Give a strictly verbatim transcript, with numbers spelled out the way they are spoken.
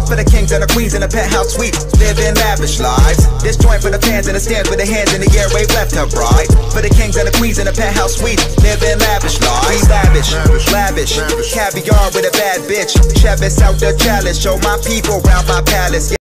for the kings and the queens in the penthouse suite, living lavish lives. This joint for the fans in the stands with their hands in the air, wave left to right. For the kings and the queens in the penthouse suite, living lavish lives. We lavish, lavish, lavish. Caviar with a bad bitch. Chevis out the chalice, show my people round my palace.